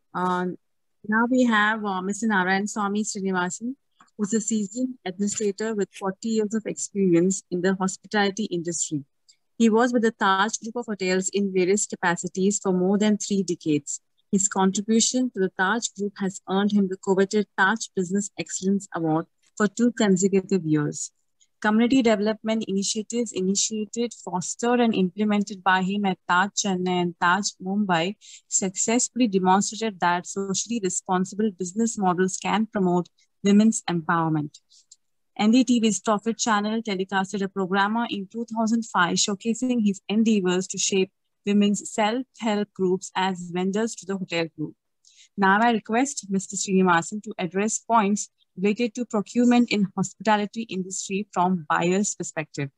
Uh, Now we have Mr. Narayan Swamy Srinivasan, who's a seasoned administrator with 40 years of experience in the hospitality industry. He was with the Taj Group of Hotels in various capacities for more than 3 decades. His contribution to the Taj Group has earned him the coveted Taj Business Excellence Award for 2 consecutive years. Community development initiatives initiated, fostered, and implemented by him at Taj Chennai and Taj Mumbai successfully demonstrated that socially responsible business models can promote women's empowerment. NDTV's Profit Channel telecasted a programmer in 2005 showcasing his endeavors to shape women's self-help groups as vendors to the hotel group. Now I request Mr. Srinivasan to address points related to procurement in hospitality industry from buyer's perspective.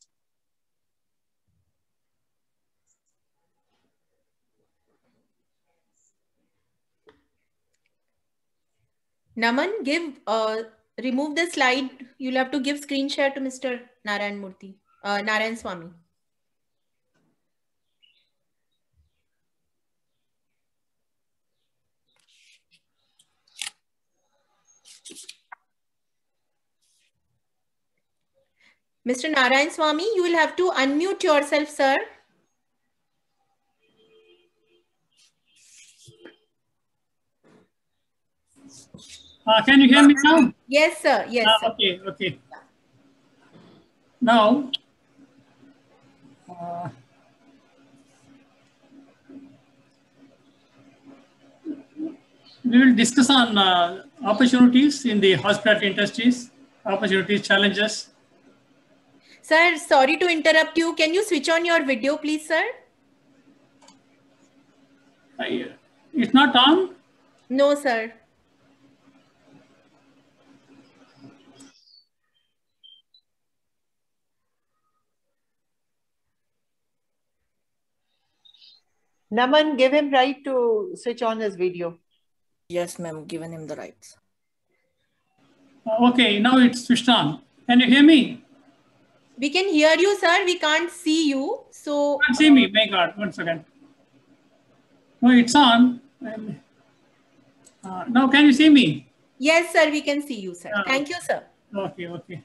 Naman, remove the slide. You'll have to give screen share to Mr. Narayan Swamy. Mr. Narayan Swamy, you will have to unmute yourself, sir. Can you hear me now? Yes, sir. Yes, sir. Okay, okay. Now, we will discuss on opportunities in the hospitality industries, opportunities, challenges. Sir, sorry to interrupt you. Can you switch on your video, please, sir? It's not on? No, sir. Naman, give him right to switch on his video. Yes, ma'am, given him the rights. Okay, now it's switched on. Can you hear me? We can hear you, sir. We can't see you. So. You can't see me. My God, 1 second. No, it's on. Now, can you see me? Yes, sir. We can see you, sir. Thank you, sir. Okay, okay.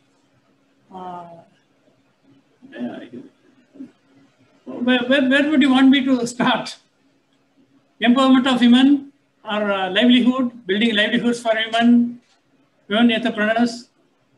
Where would you want me to start? Empowerment of women or livelihood, building livelihoods for women entrepreneurs?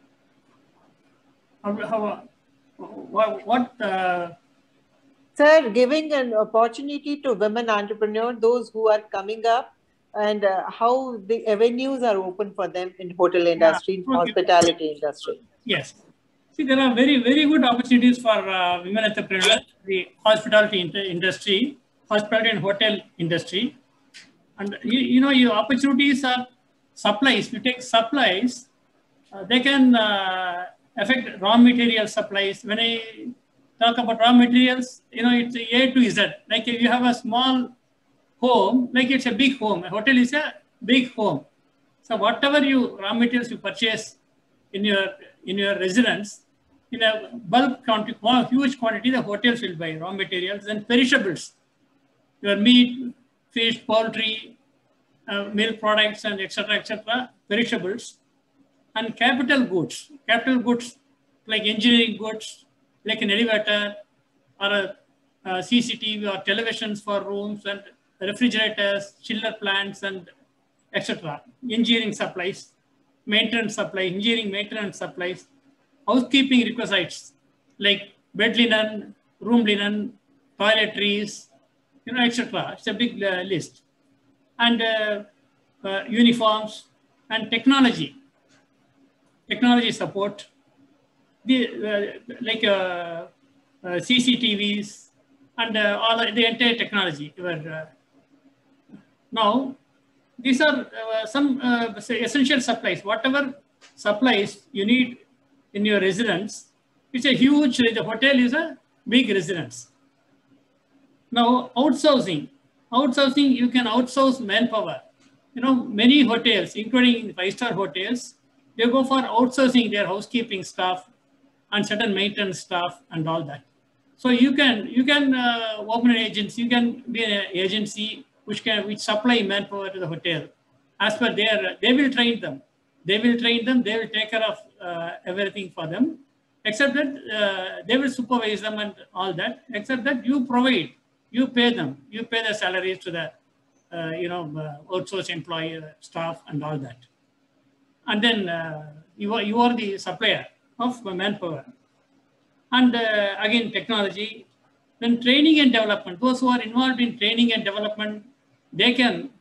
What? Sir, giving an opportunity to women entrepreneurs, those who are coming up, and how the avenues are open for them in hotel industry, in hospitality industry. Yes. See, there are very, very good opportunities for women entrepreneurs, the hospitality industry, hospitality and hotel industry. And your opportunities are supplies. If you take supplies, they can affect raw material supplies. When I talk about raw materials, it's A to Z. Like if you have a small home, like it's a big home. A hotel is a big home. So whatever raw materials you purchase in your residence, in a bulk quantity, huge quantity, the hotels will buy raw materials and perishables. Your meat, fish, poultry, milk products, and etc., perishables. And capital goods like engineering goods, like an elevator or a CCTV or televisions for rooms and refrigerators, chiller plants, and etc. Engineering supplies, maintenance supply, engineering maintenance supplies, housekeeping requisites like bed linen, room linen, toiletries, etc. It's a big list. And uniforms and technology support, like CCTVs and all the entire technology. Now, these are some essential supplies. Whatever supplies you need in your residence, it's a huge, the hotel is a big residence. Now, outsourcing, you can outsource manpower. Many hotels, including 5-star hotels, they go for outsourcing their housekeeping staff and certain maintenance staff and all that. So you can open an agency, you can be an agency which supply manpower to the hotel. As per they will train them. They will train them. They will take care of everything for them. Except that they will supervise them and all that. Except that you provide, you pay them, you pay the salaries to the outsourced employee, staff, and all that. And then you are the supplier of manpower. And again, technology. Then training and development. Those who are involved in training and development, they can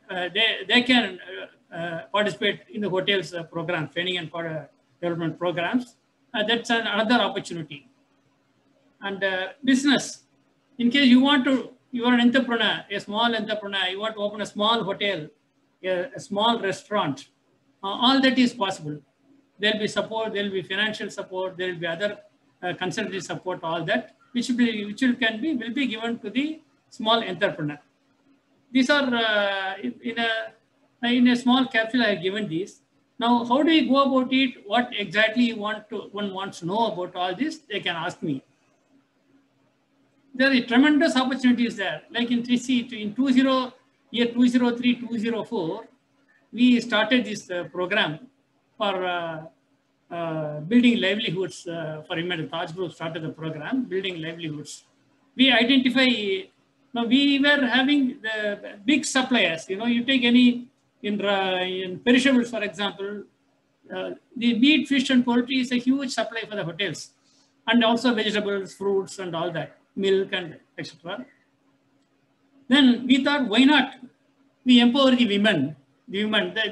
participate in the hotel's program, training and development programs. That's another opportunity. And business. In case you are an entrepreneur, a small entrepreneur, you want to open a small hotel, a small restaurant, all that is possible. There will be support, there will be financial support, there will be other consultancy support, all that, which will be given to the small entrepreneur. These are in a small capsule I have given these. Now, how do you go about it? What exactly one wants to know about all this? They can ask me. There are tremendous opportunities there. Like in year 2003, 2004, we started this program for building livelihoods for women. The Taj Group started the program, building livelihoods. We identify, we were having the big suppliers. You take any, in perishables, for example, the meat, fish, and poultry is a huge supply for the hotels. And also vegetables, fruits, and all that, milk, and etc. Then we thought, why not? We empower the women, the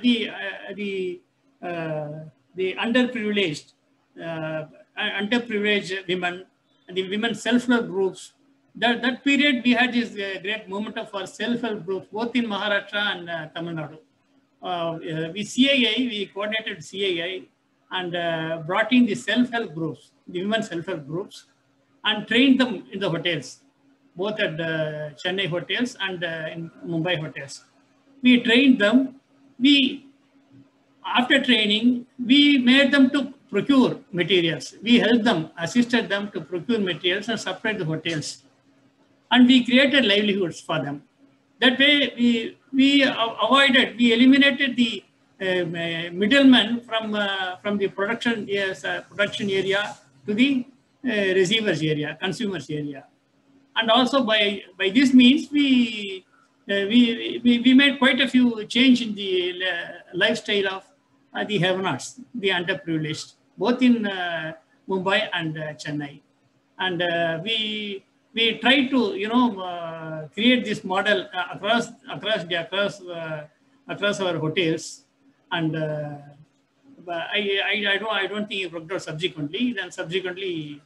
underprivileged women, and the women self-help groups. That period we had this great momentum for self-help groups, both in Maharashtra and Tamil Nadu. We coordinated CAI and brought in the self-help groups, the women self-help groups, and trained them in the hotels, both at Chennai hotels and in Mumbai hotels. We trained them. After training, we made them to procure materials. We helped them, assisted them to procure materials and supply the hotels. And we created livelihoods for them. That way, we eliminated the middlemen from the production area to the receivers area, consumers area. And also by this means, we made quite a few change in the lifestyle of the have-nots, the underprivileged, both in Mumbai and Chennai. And we try to create this model across our hotels. And I don't think it worked out subsequently. Then subsequently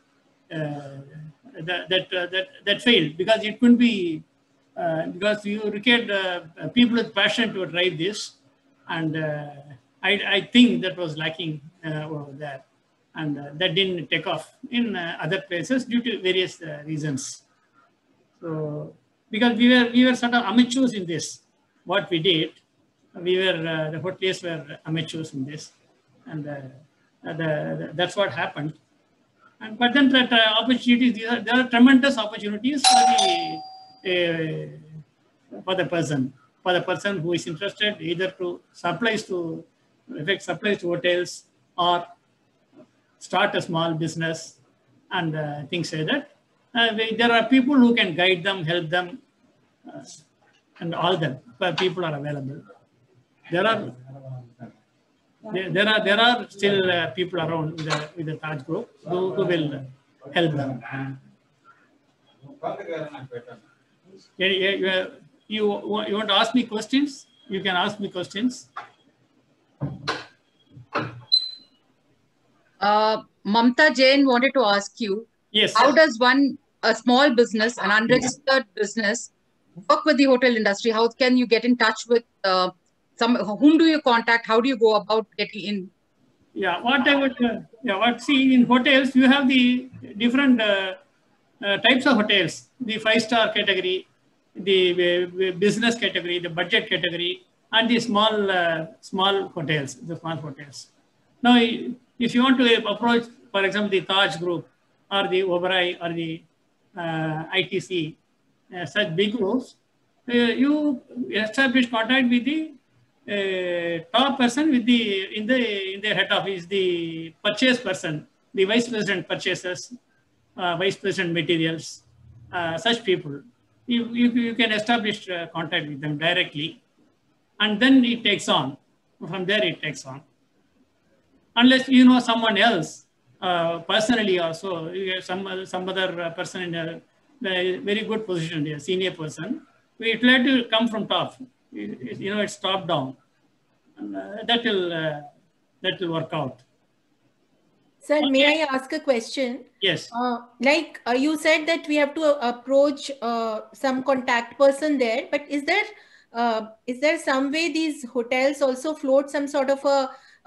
that failed, because it couldn't be because you required people with passion to drive this, and I think that was lacking over there, and that didn't take off in other places due to various reasons. So because we were sort of amateurs in this, what we did, the hoteliers were amateurs in this, and that's what happened. But then that opportunities, there are tremendous opportunities for the person who is interested either to supplies to hotels or start a small business and things like that. There are people who can guide them, help them, and all that. But people are available. There are still people around with the Taj Group who will help them. You want to ask me questions? You can ask me questions. Mamta Jain wanted to ask you, yes, how does a small business, an unregistered business, work with the hotel industry? How can you get in touch with whom do you contact? How do you go about getting in? Yeah, see, in hotels, you have the different types of hotels, the 5-star category, the business category, the budget category, and the small hotels, the small hotels. Now, if you want to approach, for example, the Taj Group or the Oberoi or the ITC, such big groups, you establish contact with the top person with the in the head office, the purchase person, the vice president purchases, vice president materials, such people. You can establish contact with them directly, and then it takes on. From there, it takes on. Unless you know someone else personally, also you have some other person in a very good position, a senior person. We try to come from top. You know, it's top down, and that will work out. Sir, Okay. may I ask a question? Yes. You said that we have to approach some contact person there, but is there some way these hotels also float some sort of a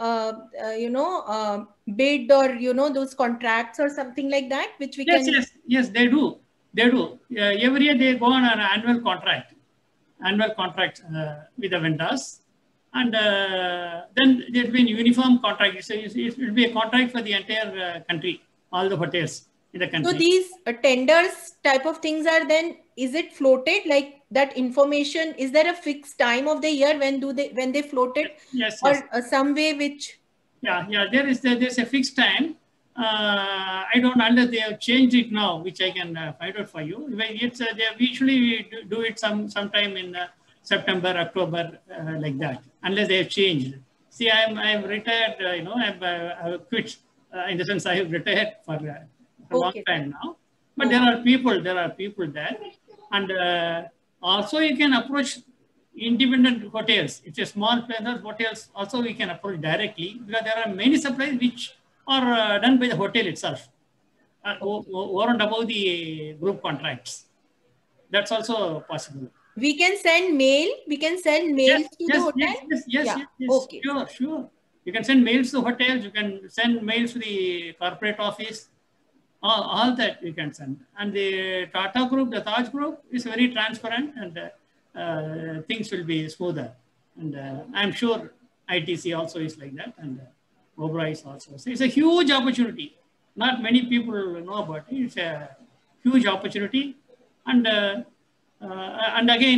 bid, or those contracts or something like that, which we can? Yes, they do. Every year they go on an annual contract with the vendors, and then there will be a uniform contract. It will be a contract for the entire country, all the hotels in the country. So these tenders type of things are then, is it floated, like that information? Is there a fixed time of the year when they float it? Yes. Or some way which? Yeah. There's a fixed time. I don't know unless they have changed it now, which I can find out for you. It's they usually do it sometime in September, October, like that. Unless they have changed. See, I'm retired. I've quit. In the sense, I have retired for a long time now. But there are people there, and also you can approach independent hotels. It's a small placer hotels. Also, we can approach directly because there are many supplies which are done by the hotel itself, over and above the group contracts. That's also possible. We can send mail. We can send mails to the hotel. Yes. Okay. Sure. You can send mails to hotels. You can send mails to the corporate office. All that you can send. And the Tata Group, the Taj Group is very transparent, and things will be smoother. And I'm sure ITC also is like that, and Oberoi is also. So it's a huge opportunity. Not many people know about it. It's a huge opportunity, and again,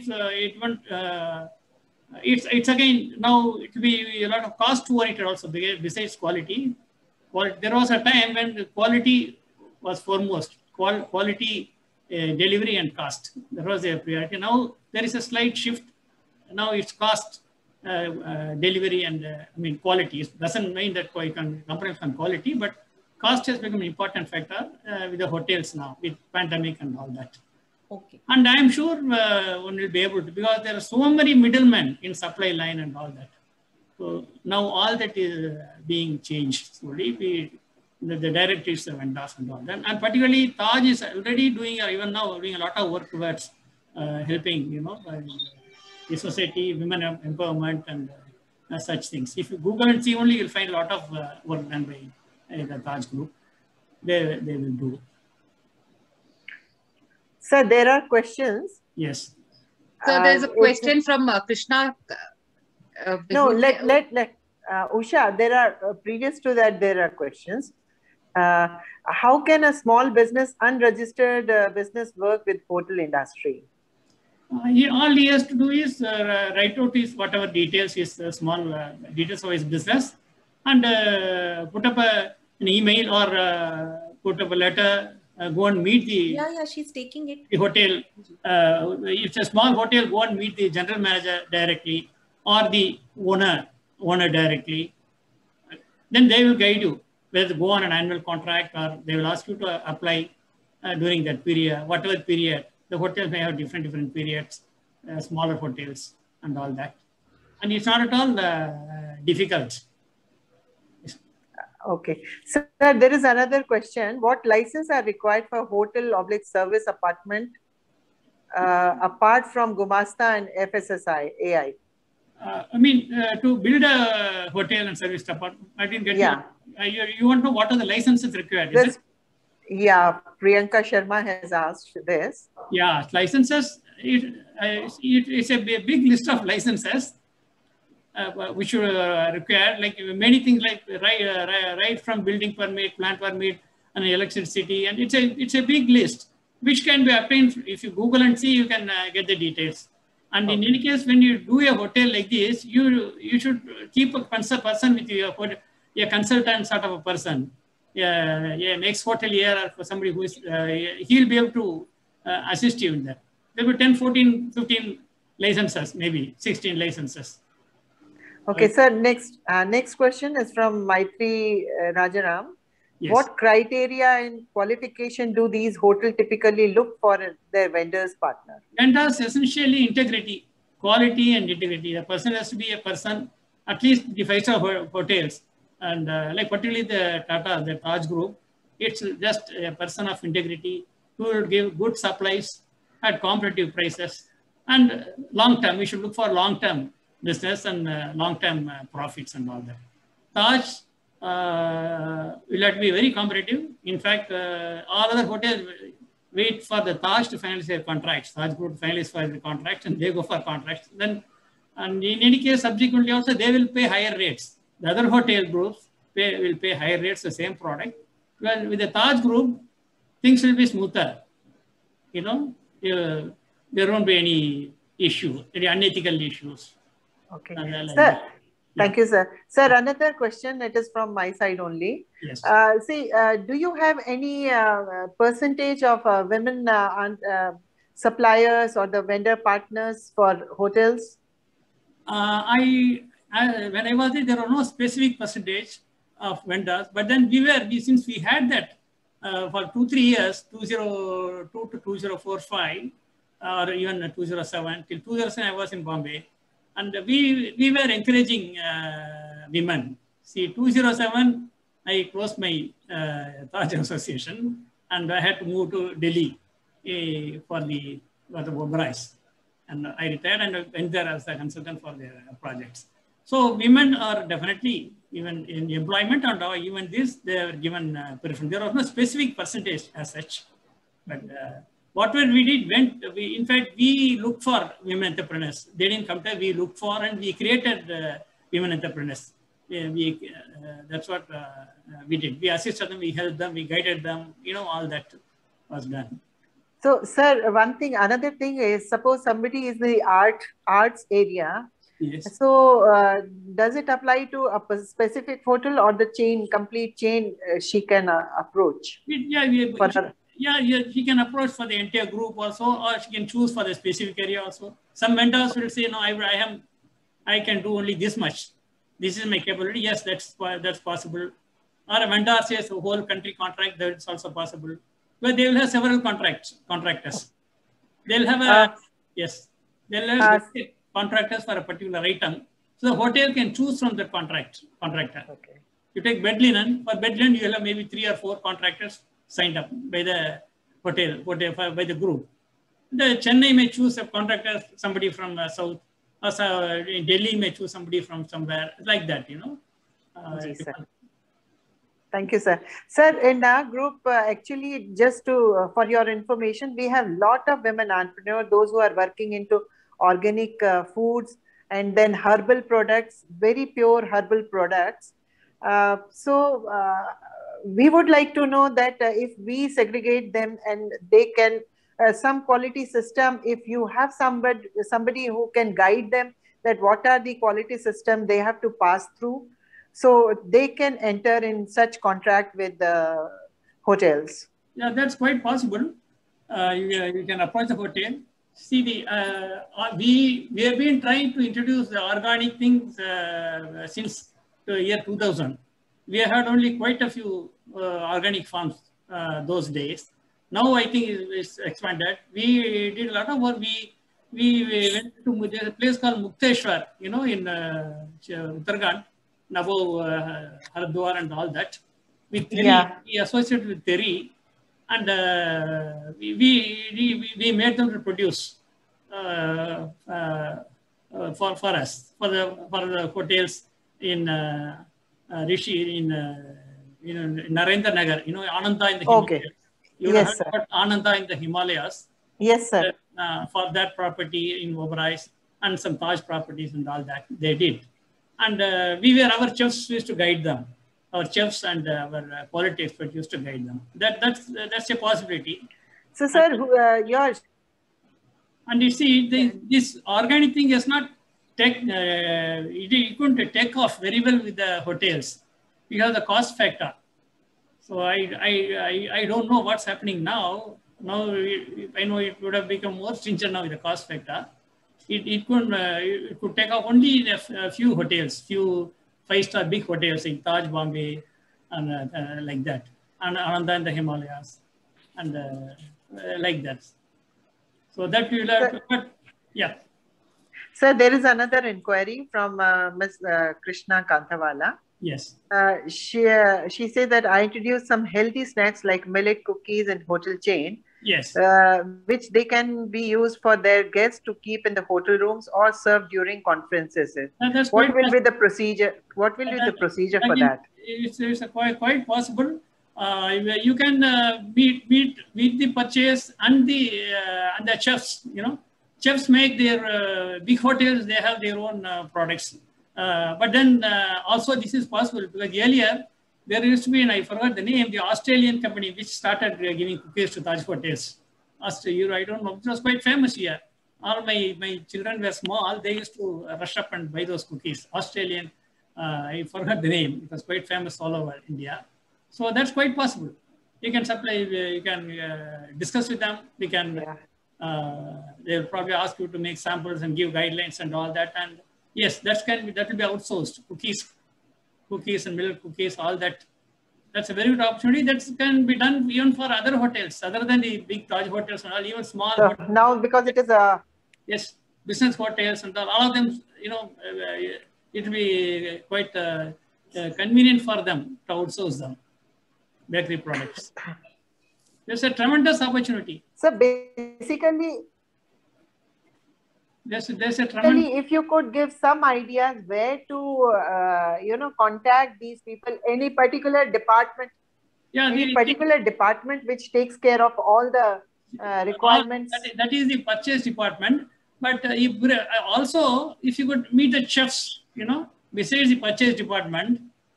it's again now it will be a lot of cost oriented also besides quality. There was a time when the quality was foremost. Quality, delivery, and cost. That was their priority. Now there is a slight shift. Now it's cost, delivery, and quality. It doesn't mean that you can compromise on quality, but cost has become an important factor with the hotels now, with pandemic and all that. Okay. And I'm sure one will be able to, because there are so many middlemen in supply line and all that. So now all that is being changed slowly. The directives, the vendors and all that. And particularly Taj is already doing, even now, doing a lot of work towards helping, the society, women empowerment, and such things. If you Google and see only, you'll find a lot of work done by the Taj Group. They will do. Sir, there are questions. Yes. So there's a question from Krishna. No, let Usha, there are, previous to that, there are questions. How can a small business, unregistered business work with hotel industry? All he has to do is write out his whatever details, his small details of his business, and put up an email or put up a letter, go and meet the she's taking it. The hotel. It's a small hotel, go and meet the general manager directly or the owner directly. Then they will guide you whether to go on an annual contract, or they will ask you to apply during that period, whatever period. The hotels may have different periods, smaller hotels and all that. And it's not at all difficult. Okay. So there is another question. What license are required for hotel/service apartment apart from Gumasta and FSSI AI? To build a hotel and service apartment, I didn't get you. You want to know what are the licenses required? Is it? Yeah, Priyanka Sharma has asked this. Yeah, licenses. It's a big list of licenses which are required. Like many things, like right from building permit, plant permit, and electricity, and it's a big list. which can be obtained. If you Google and see, you can get the details. And in any case, when you do a hotel like this, you should keep a person with you, a consultant sort of a person, an ex-hotelier, or for somebody who is, he'll be able to assist you in that. There will be 10, 14, 15 licenses, maybe 16 licenses. Okay, sir. Next question is from Maitri Rajaram. Yes. What criteria and qualification do these hotels typically look for in their vendors partner? Vendors essentially integrity, quality and integrity. The person has to be a person, at least the 5-star hotels, and like particularly the Tata, the Taj Group, it's just a person of integrity who will give good supplies at competitive prices and long term. We should look for long term business and long term profits and all that. Taj will have to be very competitive. In fact, all other hotels wait for the Taj to finalize their contracts. Taj Group finalize for the contracts and they go for contracts. Then, and in any case, subsequently also they will pay higher rates. The other hotel groups will pay higher rates, the same product. Well, with the Taj Group, things will be smoother. You know, there won't be any issue, any unethical issues. Okay. Sir, thank you, sir. Sir, another question, it is from my side only. Yes. Do you have any percentage of women suppliers or the vendor partners for hotels? When I was there were no specific percentage of vendors, but then since we had that for 2-3 years, 2002 to 2045, or even 2007, till 2007 I was in Bombay. And we were encouraging women. See, 2007, I closed my Taj Association and I had to move to Delhi for the Oberoi's. And I retired and went there as a consultant for their projects. So women are definitely, even in employment and even this, they are given preference. There was no specific percentage as such. But whatever we did, in fact, we looked for women entrepreneurs. They didn't come there, we looked for and we created women entrepreneurs. That's what we did. We assisted them, we helped them, we guided them, you know, all that was done. So, sir, another thing is, suppose somebody is in the arts area. Yes. So, does it apply to a specific hotel or the complete chain she can approach? Yeah, she can approach for the entire group also, or she can choose for the specific area also. Some vendors will say, no, I can do only this much. This is my capability. Yes, that's possible. Or a vendor says a whole country contract, that's also possible. But they will have several contractors. They'll have they'll have contractors for a particular item. So the hotel can choose from the contractor. Okay. You take bed linen. For bed linen, you will have maybe 3 or 4 contractors signed up by the hotel by the group. The Chennai may choose a contractor, somebody from south, or in Delhi may choose somebody from somewhere, like that, you know. Sir. Thank you, sir. Sir, in our group, actually, just for your information, we have a lot of women entrepreneurs, those who are working into organic foods and then herbal products, very pure herbal products. We would like to know that if we segregate them and they can, some quality system, if you have somebody who can guide them, that what are the quality system they have to pass through, so they can enter in such contract with the hotels. Yeah, that's quite possible. You can approach the hotel. See, we have been trying to introduce the organic things since the year 2000. We had only quite a few organic farms those days. Now I think it's expanded. We did a lot of work. We went to a place called Mukteshwar, you know, in Uttarakhand, Nabo, Haridwar and all that. With Terry, we associated with Terry, and we made them to produce for us, for the hotels in Rishi, in Narendra Nagar, you know, Ananda in the Himalayas. You heard about Ananda in the Himalayas. Yes, sir. For that property in Oberoi's and some Taj properties and all that, they did. And our chefs used to guide them. Our chefs and our quality experts used to guide them. That's a possibility. So, sir, yours. And you see, this organic thing is not it couldn't take off very well with the hotels because the cost factor. So I don't know what's happening now. Now I know it would have become more stringent now with the cost factor. It could take off only in a few hotels, few 5-star big hotels in Taj Bombay and like that, and Ananda in the Himalayas, and like that. So that we will have, but yeah. Sir, there is another inquiry from Ms. Krishna Kantawala. Yes. She said that I introduced some healthy snacks like millet cookies in hotel chain. Yes. Which they can be used for their guests to keep in the hotel rooms or serve during conferences. What will be the procedure? What will be the procedure for that? It's quite possible. You can meet the purchase and the chefs. You know, chefs make their big hotels. They have their own products. But then also this is possible because earlier there used to be, and I forgot the name, the Australian company which started giving cookies to Taj hotels. Australia, I don't know, it was quite famous here. All my children were small, they used to rush up and buy those cookies. Australian, I forgot the name, it was quite famous all over India. So that's quite possible. You can supply, you can discuss with them, we can, they'll probably ask you to make samples and give guidelines and all that. And yes, that will be outsourced, cookies and milk cookies, all that. That's a very good opportunity. That can be done even for other hotels, other than the big Taj hotels and all, even small. So now, because it is a yes, business hotels and all of them, you know, it will be quite convenient for them to outsource them bakery products. There's a tremendous opportunity. So basically, there's a tremendous. If you could give some ideas where to, contact these people, any particular department, department which takes care of all the requirements. That is the purchase department. But also, if you could meet the chefs, you know, besides the purchase department,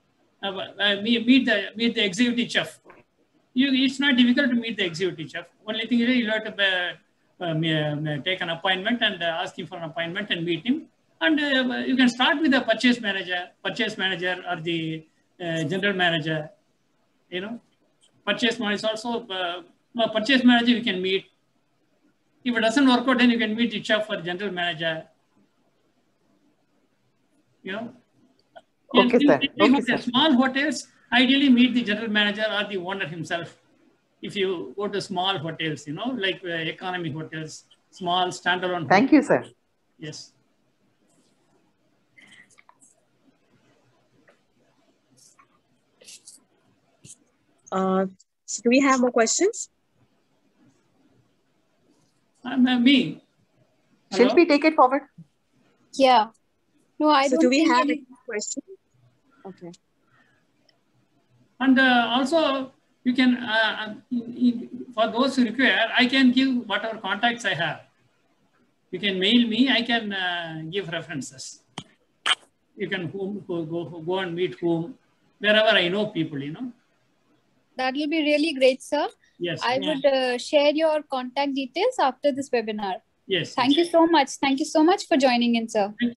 meet the executive chef. It's not difficult to meet the executive chef. Only thing is you have to take an appointment and ask him for an appointment and meet him. And you can start with the purchase manager or the general manager. You know, purchase manager is also purchase manager you can meet. If it doesn't work out, then you can meet the chef or general manager. You know. Okay, sir. Okay, sir. Small hotels, ideally meet the general manager or the owner himself. If you go to small hotels, you know, like economy hotels, small standalone. Thank you, sir. Yes. So do we have more questions? Me. Shall we take it forward? Yeah. No, I don't. Do we have any questions? Okay. And also, you can, for those who require, I can give whatever contacts I have. You can mail me, I can give references. You can go and meet whom, wherever I know people, you know. That will be really great, sir. Yes. I would share your contact details after this webinar. Yes. Thank you so much. Thank you so much for joining in, sir.